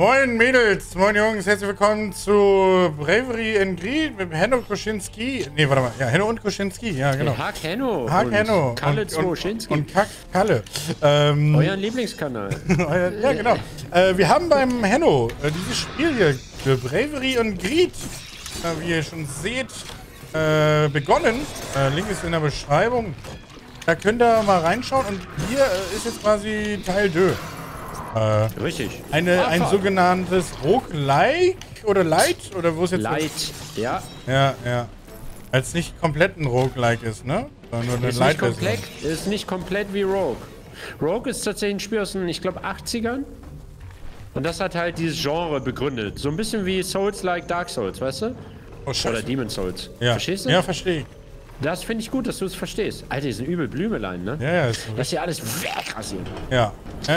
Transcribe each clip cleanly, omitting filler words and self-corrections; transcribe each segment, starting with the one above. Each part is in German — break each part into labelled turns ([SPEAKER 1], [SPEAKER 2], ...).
[SPEAKER 1] Moin Mädels, moin Jungs, herzlich willkommen zu Bravery and Greed mit Henno Koschinski. Ne, warte mal, ja, Henno und Koschinski, ja genau.
[SPEAKER 2] Hack Henno.
[SPEAKER 1] Hack Henno.
[SPEAKER 2] Kalle Koschinski.
[SPEAKER 1] Und Kack Kalle.
[SPEAKER 2] Euer Lieblingskanal.
[SPEAKER 1] Ja, genau. Wir haben beim Henno dieses Spiel hier, für Bravery and Greed, wie ihr schon seht, begonnen. Link ist in der Beschreibung. Da könnt ihr mal reinschauen und hier ist jetzt quasi Teil 2.
[SPEAKER 2] Richtig.
[SPEAKER 1] Ein sogenanntes Roguelike oder Light oder wo es jetzt
[SPEAKER 2] Light, ja.
[SPEAKER 1] Ja. Als nicht komplett ein Roguelike ist, ne? Sondern nur eine Light-Version.
[SPEAKER 2] Ist nicht komplett wie Rogue. Rogue ist tatsächlich ein Spiel aus den, ich glaube, 80ern. Und das hat halt dieses Genre begründet. So ein bisschen wie Souls-like Dark Souls, weißt du?
[SPEAKER 1] Oh,
[SPEAKER 2] oder Demon's Souls.
[SPEAKER 1] Ja.
[SPEAKER 2] Verstehst du?
[SPEAKER 1] Ja, verstehe ich.
[SPEAKER 2] Das finde ich gut, dass du es verstehst. Alter, die sind übel Blümelein, ne?
[SPEAKER 1] Ja, ist so.
[SPEAKER 2] Das hier alles wegrasiert.
[SPEAKER 1] Ja.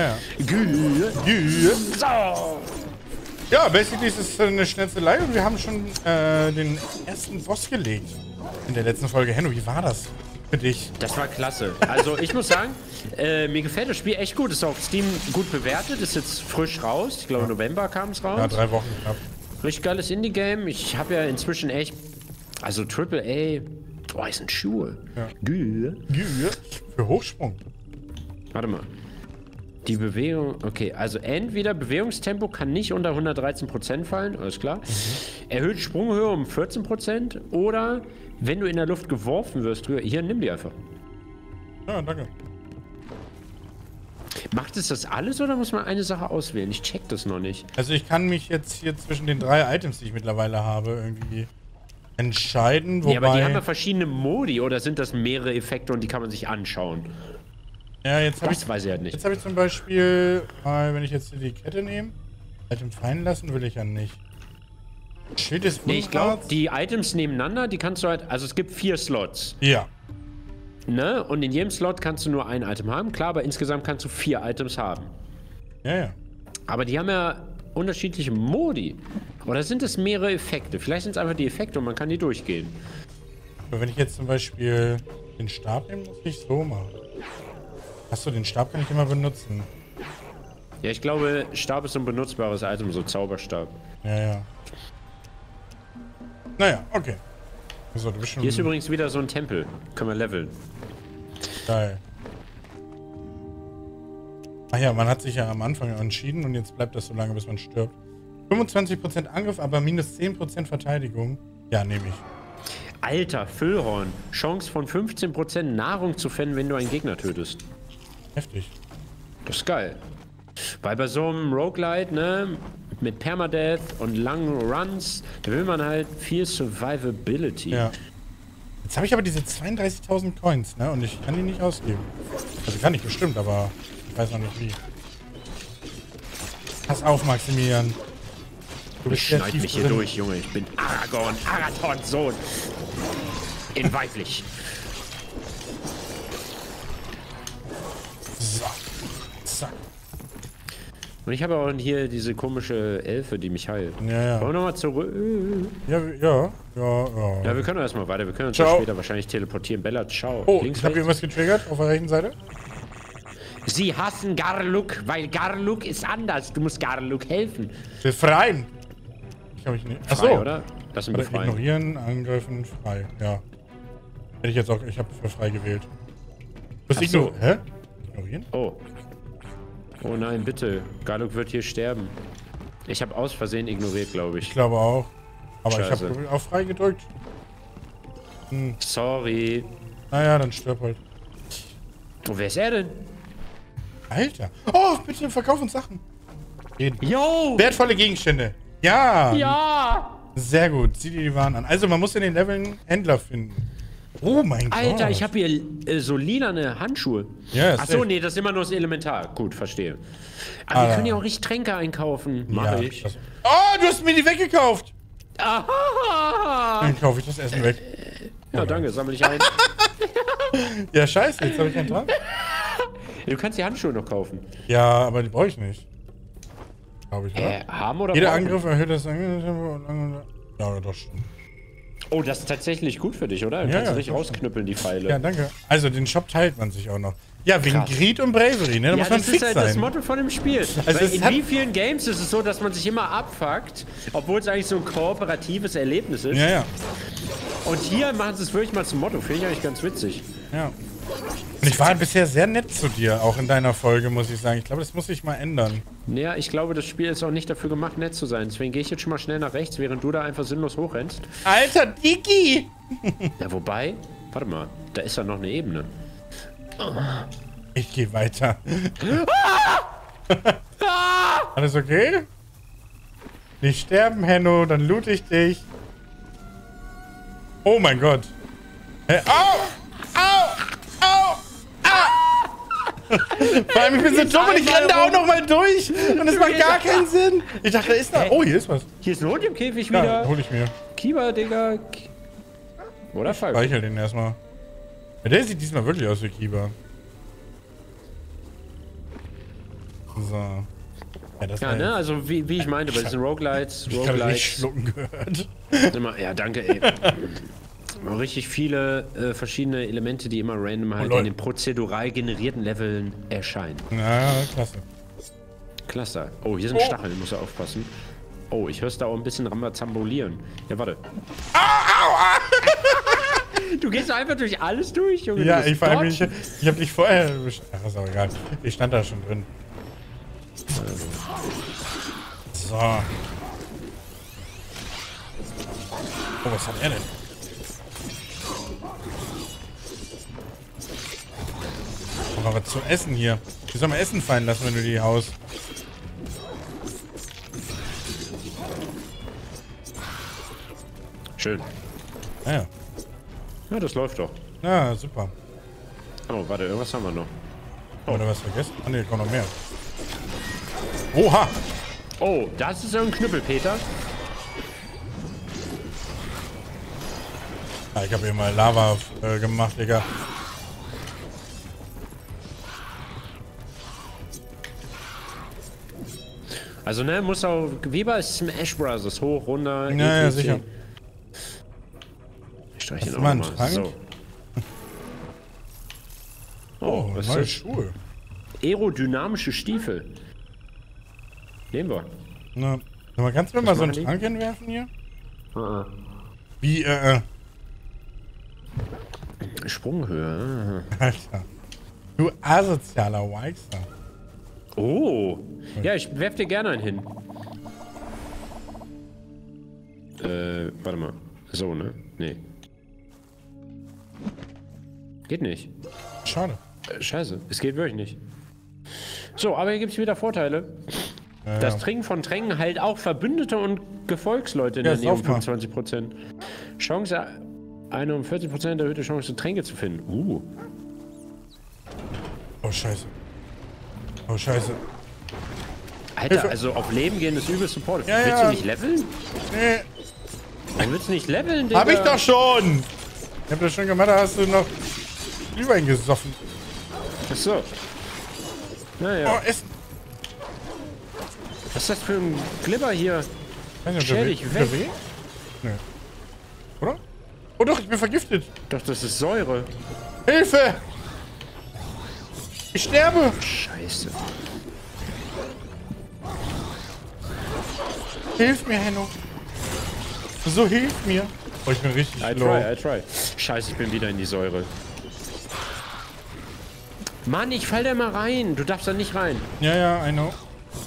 [SPEAKER 2] So.
[SPEAKER 1] Ja, basically ist es eine Schnetzelei und wir haben schon den ersten Boss gelegt. In der letzten Folge. Henno, wie war das für dich?
[SPEAKER 2] Das war klasse. Also ich muss sagen, mir gefällt das Spiel echt gut. Ist auf Steam gut bewertet. Ist jetzt frisch raus. Ich glaube, November kam es raus.
[SPEAKER 1] Ja, 3 Wochen knapp.
[SPEAKER 2] Richtig geiles Indie-Game. Ich habe ja inzwischen echt, also AAA, boah, ist ein Schuhe.
[SPEAKER 1] Ja.
[SPEAKER 2] Gü.
[SPEAKER 1] Für Hochsprung.
[SPEAKER 2] Warte mal. Die Bewegung, okay, also entweder Bewegungstempo kann nicht unter 113% fallen, alles klar. Erhöht Sprunghöhe um 14% oder wenn du in der Luft geworfen wirst, hier, nimm die einfach.
[SPEAKER 1] Ja, danke.
[SPEAKER 2] Macht es das alles oder muss man eine Sache auswählen? Ich check das noch nicht.
[SPEAKER 1] Also ich kann mich jetzt hier zwischen den 3 Items, die ich mittlerweile habe, irgendwie entscheiden, wobei...
[SPEAKER 2] Ja, aber die haben ja verschiedene Modi oder sind das mehrere Effekte und die kann man sich anschauen?
[SPEAKER 1] Ja, jetzt habe ich,
[SPEAKER 2] weiß ich halt nicht.
[SPEAKER 1] jetzt habe ich zum Beispiel, wenn ich jetzt die Kette nehme, Item fallen lassen will ich ja nicht. Schild ist
[SPEAKER 2] Nee, ich glaube, die Items nebeneinander, die kannst du halt, also es gibt 4 Slots.
[SPEAKER 1] Ja.
[SPEAKER 2] Ne? Und in jedem Slot kannst du nur ein Item haben, klar, aber insgesamt kannst du 4 Items haben.
[SPEAKER 1] Ja.
[SPEAKER 2] Aber die haben ja unterschiedliche Modi. Oder sind es mehrere Effekte? Vielleicht sind es einfach die Effekte und man kann die durchgehen.
[SPEAKER 1] Aber wenn ich jetzt zum Beispiel den Stab nehme, muss ich so machen. Achso, den Stab kann ich immer benutzen.
[SPEAKER 2] Ja, ich glaube, Stab ist so ein benutzbares Item, so Zauberstab.
[SPEAKER 1] Ja. Naja, okay. So, du bist schon...
[SPEAKER 2] Hier ist übrigens wieder so ein Tempel. Können wir leveln.
[SPEAKER 1] Geil. Ach ja, man hat sich ja am Anfang entschieden und jetzt bleibt das so lange, bis man stirbt. 25% Angriff, aber minus 10% Verteidigung. Ja, nehme ich.
[SPEAKER 2] Alter, Füllhorn. Chance von 15% Nahrung zu finden, wenn du einen Gegner tötest.
[SPEAKER 1] Heftig.
[SPEAKER 2] Das ist geil. Weil bei so einem Roguelite, ne, mit Permadeath und langen Runs, da will man halt viel Survivability.
[SPEAKER 1] Ja. Jetzt habe ich aber diese 32.000 Coins, ne, und ich kann die nicht ausgeben. Also kann ich bestimmt, aber ich weiß noch nicht wie. Pass auf, Maximilian. Du bist
[SPEAKER 2] Ich
[SPEAKER 1] sehr
[SPEAKER 2] schneid
[SPEAKER 1] tief
[SPEAKER 2] mich hier
[SPEAKER 1] drin.
[SPEAKER 2] durch, Junge. Ich bin Arathons Sohn. In weiblich.
[SPEAKER 1] So. Zack.
[SPEAKER 2] Und ich habe auch hier diese komische Elfe, die mich heilt.
[SPEAKER 1] Ja.
[SPEAKER 2] Wollen wir nochmal zurück?
[SPEAKER 1] Ja.
[SPEAKER 2] Ja, wir können erstmal weiter. Wir können uns ja
[SPEAKER 1] Ciao.
[SPEAKER 2] später wahrscheinlich teleportieren. Bella, ciao.
[SPEAKER 1] Oh,
[SPEAKER 2] Links,
[SPEAKER 1] ich habe irgendwas getriggert auf der rechten Seite.
[SPEAKER 2] Sie hassen Garluk, weil Garluk ist anders. Du musst Garluk helfen.
[SPEAKER 1] Befreien. Ich habe mich nicht. Achso.
[SPEAKER 2] Frei, oder? Das sind
[SPEAKER 1] Oder
[SPEAKER 2] befreien.
[SPEAKER 1] ignorieren, angreifen, frei. Ja. Hätte ich jetzt auch. Ich habe für frei gewählt.
[SPEAKER 2] Ach so.
[SPEAKER 1] Hä? Ignorieren?
[SPEAKER 2] Oh. Oh nein, bitte. Garluk wird hier sterben. Ich habe aus Versehen ignoriert, glaube
[SPEAKER 1] Ich
[SPEAKER 2] ich.
[SPEAKER 1] glaube auch. Aber
[SPEAKER 2] Scheiße.
[SPEAKER 1] ich habe auf frei gedrückt.
[SPEAKER 2] Sorry.
[SPEAKER 1] Naja, dann stirb halt.
[SPEAKER 2] Oh, wer ist er denn?
[SPEAKER 1] Alter. Oh, bitte verkauf uns Sachen. Reden.
[SPEAKER 2] Yo!
[SPEAKER 1] Wertvolle Gegenstände. Ja.
[SPEAKER 2] Ja!
[SPEAKER 1] Sehr gut. Sieh dir die Waren an. Also, man muss in den Leveln Händler finden. Oh mein Gott.
[SPEAKER 2] Alter, ich habe hier so lilane Handschuhe.
[SPEAKER 1] Ja,
[SPEAKER 2] Ach so, nee, das ist immer nur das Elementar. Gut, verstehe. Aber wir können ja auch richtig Tränke einkaufen. Mach ich.
[SPEAKER 1] Oh, du hast mir die weggekauft.
[SPEAKER 2] Aha!
[SPEAKER 1] Dann kaufe ich das Essen weg.
[SPEAKER 2] Ja, danke, sammle ich ein.
[SPEAKER 1] Ja, scheiße, jetzt habe ich keinen dran.
[SPEAKER 2] Du kannst die Handschuhe noch kaufen.
[SPEAKER 1] Ja, aber die brauche ich nicht. Glaube ich, oder?
[SPEAKER 2] Haben oder
[SPEAKER 1] Jeder
[SPEAKER 2] brauchen?
[SPEAKER 1] Angriff erhöht das Angriff. Ja, doch schon.
[SPEAKER 2] Oh, das ist tatsächlich gut für dich, oder? Du kannst richtig rausknüppeln, die Pfeile.
[SPEAKER 1] Ja, danke. Also, den Shop teilt man sich auch noch. Ja, wegen
[SPEAKER 2] Krass.
[SPEAKER 1] Greed und Bravery, ne? Da muss man
[SPEAKER 2] das
[SPEAKER 1] fix
[SPEAKER 2] ist halt
[SPEAKER 1] sein.
[SPEAKER 2] das Motto von dem Spiel.
[SPEAKER 1] Also
[SPEAKER 2] Weil in wie vielen Games ist es so, dass man sich immer abfuckt, obwohl es eigentlich so ein kooperatives Erlebnis ist.
[SPEAKER 1] Ja, ja.
[SPEAKER 2] Und hier machen sie es wirklich mal zum Motto. Finde ich eigentlich ganz witzig.
[SPEAKER 1] Ja. Und ich war bisher sehr nett zu dir, auch in deiner Folge, muss ich sagen. Ich glaube, das muss sich mal ändern.
[SPEAKER 2] Ja, ich glaube, das Spiel ist auch nicht dafür gemacht, nett zu sein. Deswegen gehe ich jetzt schon mal schnell nach rechts, während du da einfach sinnlos hochrennst.
[SPEAKER 1] Alter Digi!
[SPEAKER 2] Ja, wobei, warte mal, da ist ja noch eine Ebene.
[SPEAKER 1] Ich gehe weiter. Alles okay? Nicht sterben, Henno, dann loot ich dich. Oh mein Gott. Hey, au! Au! Au! Au! Vor allem, ich bin so dumm und ich renne da auch noch mal durch. Und es macht gar keinen Sinn. Ich dachte, da ist da. Oh, hier ist was.
[SPEAKER 2] Hier ist ein Hund im Käfig
[SPEAKER 1] Ja,
[SPEAKER 2] wieder.
[SPEAKER 1] hol ich mir.
[SPEAKER 2] Kiba, Digga. Oder falsch?
[SPEAKER 1] Speicher den erstmal. Ja, der sieht diesmal wirklich aus wie Kiba. So. Ja, das
[SPEAKER 2] Ja, ne? Also wie ich meinte, bei diesen Roguelites,
[SPEAKER 1] Ich habe nicht schlucken gehört.
[SPEAKER 2] immer, ja, danke, ey. Richtig viele verschiedene Elemente, die immer random halt
[SPEAKER 1] lol.
[SPEAKER 2] in den prozedural generierten Leveln erscheinen.
[SPEAKER 1] Na, klasse.
[SPEAKER 2] Klasse. Oh, hier sind Stacheln, muss er aufpassen. Oh, ich hör's da auch ein bisschen rambazambolieren. Ja, warte. Du gehst einfach durch alles durch, Junge.
[SPEAKER 1] Ja, ich hab dich vorher... Ach, ist auch egal. Ich stand da schon drin. So. Oh, was hat er denn? Mal was zu essen hier. Wie soll man Essen fallen lassen, wenn du die haust?
[SPEAKER 2] Schön.
[SPEAKER 1] Ja.
[SPEAKER 2] Ja, das läuft doch.
[SPEAKER 1] Ja, super.
[SPEAKER 2] Oh, warte, irgendwas haben wir noch.
[SPEAKER 1] Oder was vergessen? Ah, ne, kommt noch mehr. Oha!
[SPEAKER 2] Oh, das ist ein Knüppel, Peter.
[SPEAKER 1] Ah, ich habe hier mal Lava gemacht, Digga.
[SPEAKER 2] Also, ne, muss auch wie bei Smash Bros. Hoch, runter.
[SPEAKER 1] Ja,
[SPEAKER 2] ETC.
[SPEAKER 1] sicher.
[SPEAKER 2] Ich streiche ihn
[SPEAKER 1] Hast
[SPEAKER 2] auch
[SPEAKER 1] du mal einen
[SPEAKER 2] mal.
[SPEAKER 1] Trank?
[SPEAKER 2] So. Oh, was
[SPEAKER 1] neue
[SPEAKER 2] ist das?
[SPEAKER 1] Schuhe.
[SPEAKER 2] Aerodynamische Stiefel. Nehmen wir.
[SPEAKER 1] Na, sag mal, kannst du mir mal so einen
[SPEAKER 2] machen die?
[SPEAKER 1] Trank hinwerfen hier?
[SPEAKER 2] Ah,
[SPEAKER 1] Wie,
[SPEAKER 2] Sprunghöhe.
[SPEAKER 1] Alter. Du asozialer Wichser.
[SPEAKER 2] Oh. Ja, ich werf dir gerne einen hin. Warte mal. So, ne? Nee. Geht nicht.
[SPEAKER 1] Schade.
[SPEAKER 2] Scheiße. Es geht wirklich nicht. So, aber hier gibt es wieder Vorteile. Das Trinken von Tränken heilt auch Verbündete und Gefolgsleute in der Nähe um 25%. Chance, eine um 40% erhöhte Chance, Tränke zu finden.
[SPEAKER 1] Oh, scheiße. Oh, scheiße.
[SPEAKER 2] Alter,
[SPEAKER 1] Hilfe.
[SPEAKER 2] also auf Leben gehen ist übel supportive.
[SPEAKER 1] Ja,
[SPEAKER 2] Willst
[SPEAKER 1] ja.
[SPEAKER 2] du nicht leveln?
[SPEAKER 1] Nee,
[SPEAKER 2] Warum willst du nicht leveln, Digga?
[SPEAKER 1] hab ich doch schon! Ich hab das schon gemacht, da hast du noch Glühwein gesoffen.
[SPEAKER 2] Achso. Naja.
[SPEAKER 1] Oh, Essen.
[SPEAKER 2] Was ist das für ein Glibber hier? Stell dich weg.
[SPEAKER 1] Weh? Nee. Oder? Oh doch, ich bin vergiftet.
[SPEAKER 2] Doch, das ist Säure.
[SPEAKER 1] Hilfe! Ich sterbe!
[SPEAKER 2] Scheiße.
[SPEAKER 1] Hilf mir, Henno. So, hilf mir. Oh, ich bin richtig
[SPEAKER 2] I
[SPEAKER 1] low.
[SPEAKER 2] try. Scheiße, ich bin wieder in die Säure. Mann, ich fall da mal rein. Du darfst da nicht rein.
[SPEAKER 1] Ja, ja, I know.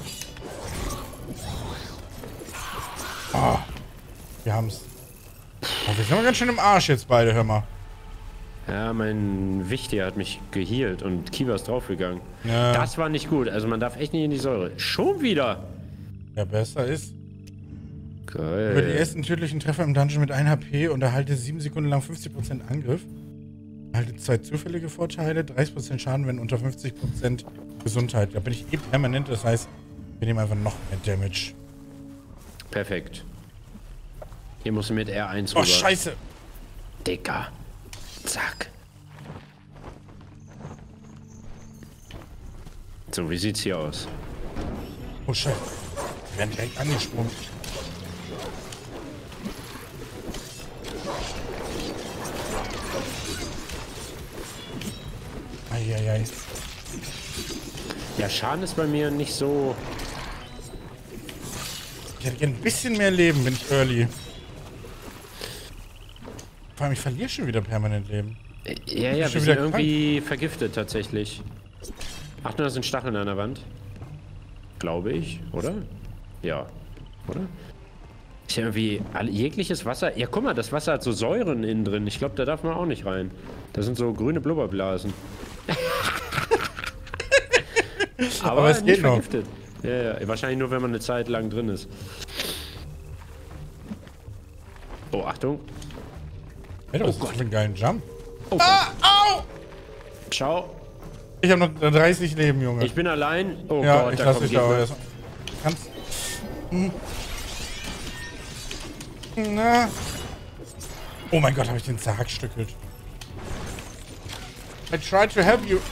[SPEAKER 1] Oh, wir haben's. Oh, wir sind aber ganz schön im Arsch jetzt beide, hör mal.
[SPEAKER 2] Ja, mein Wichtiger hat mich gehealt und Kiba ist draufgegangen.
[SPEAKER 1] Ja.
[SPEAKER 2] Das war nicht gut. Also man darf echt nicht in die Säure. Schon wieder.
[SPEAKER 1] Ja, besser ist.
[SPEAKER 2] Geil.
[SPEAKER 1] Über die ersten tödlichen Treffer im Dungeon mit 1 HP und erhalte 7 Sekunden lang 50% Angriff. Erhalte 2 zufällige Vorteile, 30% Schaden, wenn unter 50% Gesundheit. Da bin ich eh permanent, das heißt, wir nehmen einfach noch mehr Damage.
[SPEAKER 2] Perfekt. Hier musst du mit R1
[SPEAKER 1] Oh,
[SPEAKER 2] rüber.
[SPEAKER 1] scheiße!
[SPEAKER 2] Dicker. Zack. So, wie sieht's hier aus?
[SPEAKER 1] Oh, scheiße. Wir werden direkt angesprungen. Eieiei.
[SPEAKER 2] Ja, Schaden ist bei mir nicht so...
[SPEAKER 1] Ich hätte gerne ein bisschen mehr Leben, wenn ich early. Vor allem, ich verliere schon wieder permanent Leben.
[SPEAKER 2] Ja, wir sind irgendwie vergiftet tatsächlich. Achtung, da sind Stacheln an der Wand. Glaube ich, oder? Ja, oder? Ist ja irgendwie jegliches Wasser... Ja, guck mal, das Wasser hat so Säuren innen drin. Ich glaube, da darf man auch nicht rein. Da sind so grüne Blubberblasen.
[SPEAKER 1] Aber es geht noch.
[SPEAKER 2] Vergiftet. Ja, wahrscheinlich nur, wenn man eine Zeit lang drin ist. Oh, Achtung.
[SPEAKER 1] Hey, das ist Gott. Einen geilen Jump.
[SPEAKER 2] Oh,
[SPEAKER 1] au!
[SPEAKER 2] Ciao.
[SPEAKER 1] Ich habe noch 30 Leben, Junge.
[SPEAKER 2] Ich bin allein. Oh
[SPEAKER 1] ja,
[SPEAKER 2] Gott,
[SPEAKER 1] ich
[SPEAKER 2] da
[SPEAKER 1] lasse
[SPEAKER 2] kommt
[SPEAKER 1] dich aber
[SPEAKER 2] Gegner.
[SPEAKER 1] erst. Kannst. Na. Oh mein Gott, habe ich den zerhackstückelt. I tried to help you.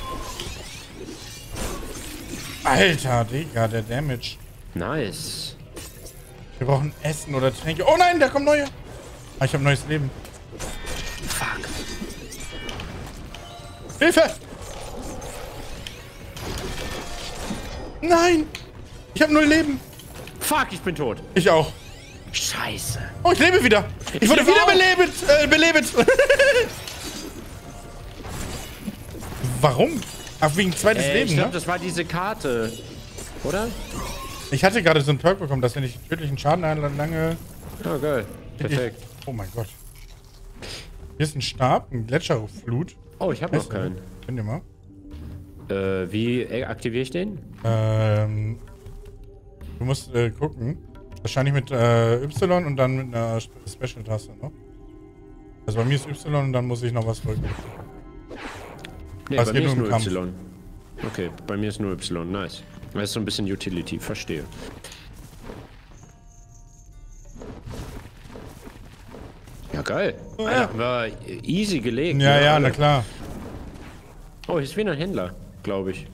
[SPEAKER 1] Alter, Digga, der Damage.
[SPEAKER 2] Nice.
[SPEAKER 1] Wir brauchen Essen oder Tränke. Oh nein, da kommen neue. Ah, ich habe neues Leben.
[SPEAKER 2] Fuck.
[SPEAKER 1] Hilfe! Nein! Ich habe 0 Leben.
[SPEAKER 2] Fuck, ich bin tot.
[SPEAKER 1] Ich auch.
[SPEAKER 2] Scheiße.
[SPEAKER 1] Oh, ich lebe wieder. Ich wurde wieder belebt. Warum? Ach, wegen zweites Leben,
[SPEAKER 2] ich glaube,
[SPEAKER 1] ne?
[SPEAKER 2] das war diese Karte. Oder?
[SPEAKER 1] Ich hatte gerade so einen Perk bekommen, dass wenn ich tödlichen Schaden lange...
[SPEAKER 2] Oh, geil. Perfekt.
[SPEAKER 1] Oh mein Gott. Hier ist ein Stab, ein Gletscherflut.
[SPEAKER 2] Oh, ich habe noch keinen.
[SPEAKER 1] Könnt ihr mal?
[SPEAKER 2] Wie aktiviere ich den?
[SPEAKER 1] Du musst gucken. Wahrscheinlich mit Y und dann mit einer Special-Taste noch. Also bei mir ist Y und dann muss ich noch was drücken.
[SPEAKER 2] Nee,
[SPEAKER 1] was
[SPEAKER 2] bei mir ist nur
[SPEAKER 1] Kampf.
[SPEAKER 2] Y. Okay, bei mir ist nur Y. Nice. Das ist so ein bisschen Utility, verstehe. Ja, geil.
[SPEAKER 1] Oh,
[SPEAKER 2] Alter, haben wir easy gelegt.
[SPEAKER 1] Ja,
[SPEAKER 2] ne,
[SPEAKER 1] ja,
[SPEAKER 2] alle.
[SPEAKER 1] na klar.
[SPEAKER 2] Oh, hier ist wieder ein Händler, glaube ich.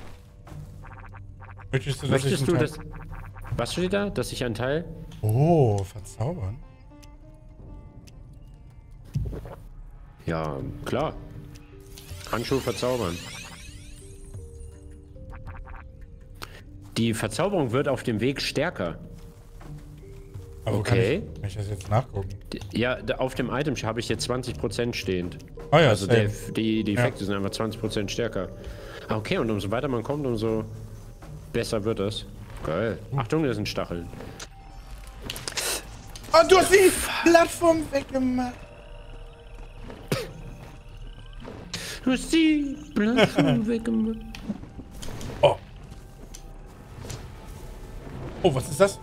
[SPEAKER 1] Möchtest
[SPEAKER 2] du das... Was steht da? Dass ich einen Teil...
[SPEAKER 1] Oh, verzaubern?
[SPEAKER 2] Ja, klar. Handschuhe verzaubern. Die Verzauberung wird auf dem Weg stärker.
[SPEAKER 1] Aber
[SPEAKER 2] okay.
[SPEAKER 1] Kann ich das jetzt nachgucken?
[SPEAKER 2] Ja, auf dem Item habe ich jetzt 20% stehend.
[SPEAKER 1] Oh ja,
[SPEAKER 2] also die Effekte sind einfach 20% stärker. Ah, okay, und umso weiter man kommt, umso besser wird das. Geil. Achtung, da sind Stacheln.
[SPEAKER 1] Oh, du hast die Plattform weggemacht.
[SPEAKER 2] Du hast die Plattform weggemacht.
[SPEAKER 1] Oh. Oh, was ist das?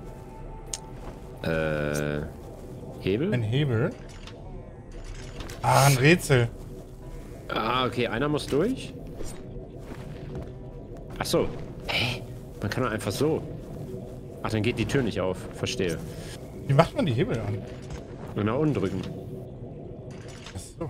[SPEAKER 2] Hebel?
[SPEAKER 1] Ein Hebel. Ah, ein Rätsel.
[SPEAKER 2] Ah, okay, einer muss durch. Ach so. Hä? Man kann doch einfach so. Ach, dann geht die Tür nicht auf. Verstehe.
[SPEAKER 1] Wie macht man die Hebel an?
[SPEAKER 2] Und nach unten drücken.
[SPEAKER 1] Ach so.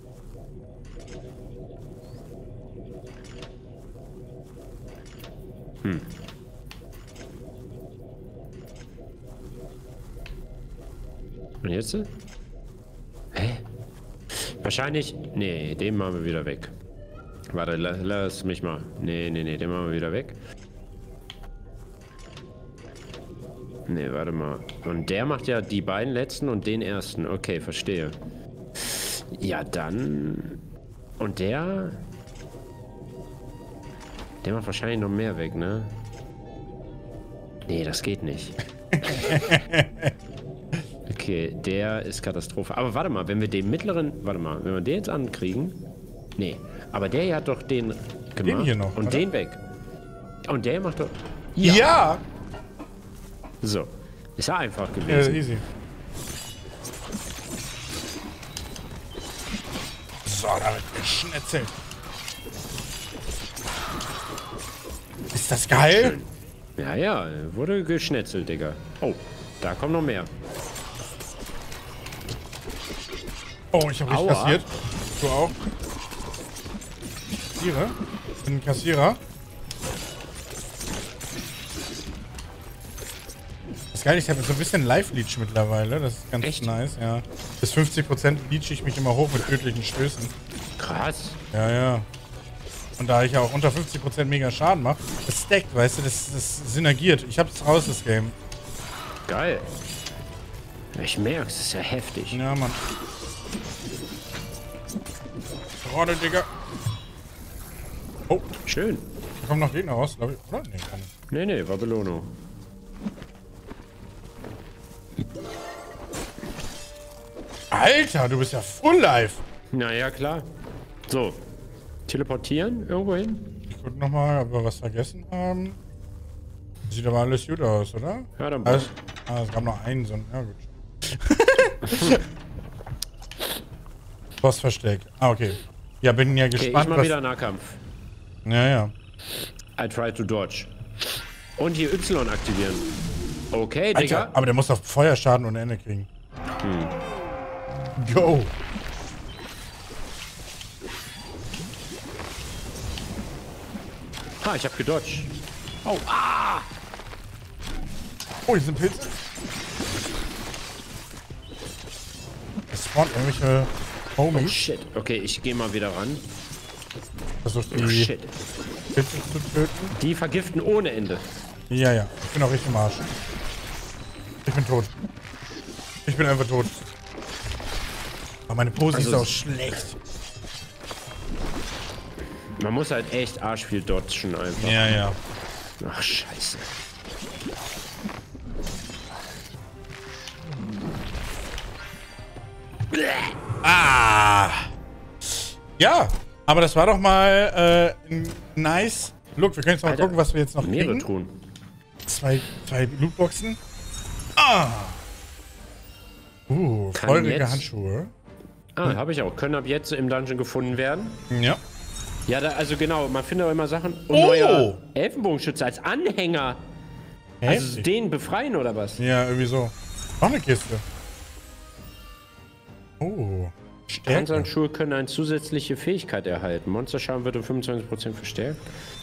[SPEAKER 2] Und jetzt? Hä? Wahrscheinlich... Nee, den machen wir wieder weg. Warte, lass mich mal. Nee, den machen wir wieder weg. Nee, warte mal. Und der macht ja die beiden letzten und den ersten. Okay, verstehe. Ja, dann... Und der... Der macht wahrscheinlich noch mehr weg, ne? Nee, das geht nicht. Okay, der ist Katastrophe. Aber warte mal, wenn wir den mittleren... Warte mal, wenn wir den jetzt ankriegen... Nee, aber der hier hat doch den gemacht.
[SPEAKER 1] Den hier noch,
[SPEAKER 2] und
[SPEAKER 1] oder?
[SPEAKER 2] den weg. Und der macht doch...
[SPEAKER 1] Ja!
[SPEAKER 2] So. Ist ja einfach gewesen.
[SPEAKER 1] Easy. So, da wird geschnetzelt. Ist das geil?
[SPEAKER 2] Schön. Ja, wurde geschnetzelt, Digga. Oh, da kommt noch mehr.
[SPEAKER 1] Oh, ich habe richtig
[SPEAKER 2] Aua.
[SPEAKER 1] kassiert. Du auch. Kassiere. Ich bin ein Kassierer. Das Geile ist, ich habe so ein bisschen Live-Leech mittlerweile. Das ist ganz
[SPEAKER 2] Echt?
[SPEAKER 1] nice, ja. Bis 50% leech ich mich immer hoch mit tödlichen Stößen.
[SPEAKER 2] Krass.
[SPEAKER 1] Ja, ja. Und da ich ja auch unter 50% mega Schaden mache, das stackt, weißt du, das synergiert. Ich hab's raus, das Game.
[SPEAKER 2] Geil. Ich merk's, das ist ja heftig.
[SPEAKER 1] Ja, Mann. Rolle, Digga. Oh,
[SPEAKER 2] Schön.
[SPEAKER 1] da kommen noch Gegner raus, glaube ich. Oder? Nee, gar nicht.
[SPEAKER 2] Nee, war Belohnung.
[SPEAKER 1] Alter, du bist ja full life.
[SPEAKER 2] Naja, klar. So. Teleportieren irgendwo hin?
[SPEAKER 1] Ich guck nochmal, ob wir was vergessen haben. Sieht aber alles gut aus, oder?
[SPEAKER 2] Ja, dann
[SPEAKER 1] Es gab noch einen, so ein. Ja, gut. Bossversteck. Ah, okay. Ja, bin ja
[SPEAKER 2] Okay,
[SPEAKER 1] gespannt,
[SPEAKER 2] ich mach wieder Nahkampf.
[SPEAKER 1] Ja.
[SPEAKER 2] I try to dodge. Und hier Y aktivieren. Okay,
[SPEAKER 1] Alter,
[SPEAKER 2] Digga.
[SPEAKER 1] aber der muss doch Feuerschaden ohne Ende kriegen. Go!
[SPEAKER 2] Ah, ich hab gedodged. Oh, ah!
[SPEAKER 1] Oh, hier sind Pilze. Es spawnt irgendwelche
[SPEAKER 2] Oh
[SPEAKER 1] Homies.
[SPEAKER 2] shit. Okay, ich gehe mal wieder ran.
[SPEAKER 1] Versucht
[SPEAKER 2] Oh
[SPEAKER 1] die
[SPEAKER 2] shit.
[SPEAKER 1] Pilze zu töten.
[SPEAKER 2] Die vergiften ohne Ende.
[SPEAKER 1] Ja. Ich bin auch richtig im Arsch. Ich bin tot. Ich bin einfach tot. Aber meine Pose
[SPEAKER 2] Also
[SPEAKER 1] ist auch schlecht.
[SPEAKER 2] Man muss halt echt arsch viel dodgen einfach.
[SPEAKER 1] Ja.
[SPEAKER 2] Ach, scheiße.
[SPEAKER 1] Ah! Ja, aber das war doch mal ein nice Look. Wir können jetzt mal
[SPEAKER 2] Alter,
[SPEAKER 1] gucken, was wir jetzt noch
[SPEAKER 2] Mehrere
[SPEAKER 1] kriegen.
[SPEAKER 2] Truhen.
[SPEAKER 1] Zwei Lootboxen. Ah!
[SPEAKER 2] Kann
[SPEAKER 1] feurige
[SPEAKER 2] jetzt-
[SPEAKER 1] Handschuhe.
[SPEAKER 2] Ah, habe ich auch. Können ab jetzt im Dungeon gefunden werden.
[SPEAKER 1] Ja.
[SPEAKER 2] Ja, also genau, man findet auch immer Sachen. Und
[SPEAKER 1] Oh!
[SPEAKER 2] neuer Elfenbogenschütze als Anhänger. Also
[SPEAKER 1] Heftig.
[SPEAKER 2] den befreien oder was?
[SPEAKER 1] Ja, irgendwie so. Noch eine Kiste. Oh. Stärke.
[SPEAKER 2] Panzerhandschuhe können eine zusätzliche Fähigkeit erhalten. Monsterschaden wird um 25% verstärkt.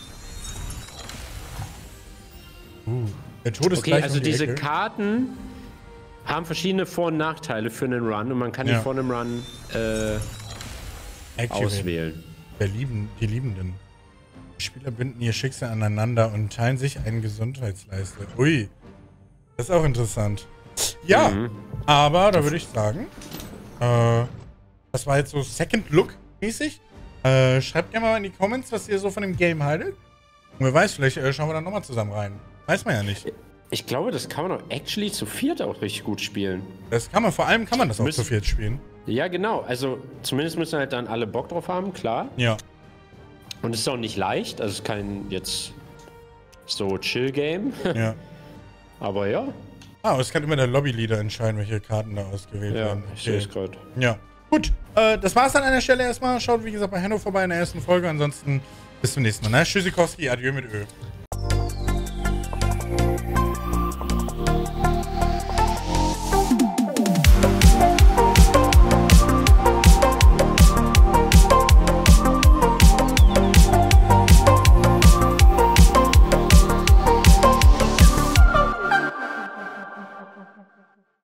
[SPEAKER 1] Der Tod ist
[SPEAKER 2] Okay,
[SPEAKER 1] gleich
[SPEAKER 2] also
[SPEAKER 1] um die
[SPEAKER 2] diese
[SPEAKER 1] Ecke.
[SPEAKER 2] Karten haben verschiedene Vor- und Nachteile für einen Run und man kann die
[SPEAKER 1] Ja.
[SPEAKER 2] vor einem Run
[SPEAKER 1] Activate.
[SPEAKER 2] auswählen.
[SPEAKER 1] Die Liebenden. Die Spieler binden ihr Schicksal aneinander und teilen sich eine Gesundheitsleiste. Ui. Das ist auch interessant. Ja, aber da würde ich sagen, das war jetzt so Second Look mäßig. Schreibt gerne mal in die Comments, was ihr so von dem Game haltet. Und wer weiß, vielleicht schauen wir dann nochmal zusammen rein. Weiß man ja nicht.
[SPEAKER 2] Ich glaube, das kann man auch actually zu viert auch richtig gut spielen.
[SPEAKER 1] Das kann man, vor allem kann man das auch zu viert spielen.
[SPEAKER 2] Ja, genau. Also zumindest müssen halt dann alle Bock drauf haben, klar.
[SPEAKER 1] Ja.
[SPEAKER 2] Und es ist auch nicht leicht. Also es ist kein jetzt so Chill-Game.
[SPEAKER 1] Ja.
[SPEAKER 2] Aber ja.
[SPEAKER 1] Ah, es kann immer der Lobbyleader entscheiden, welche Karten da ausgewählt
[SPEAKER 2] Ja,
[SPEAKER 1] werden.
[SPEAKER 2] ich sehe es gerade.
[SPEAKER 1] Ja. Gut, das war's dann an der Stelle erstmal. Schaut, wie gesagt, bei Henno vorbei in der ersten Folge. Ansonsten bis zum nächsten Mal. Ne? Tschüssikowski, adieu mit Ö.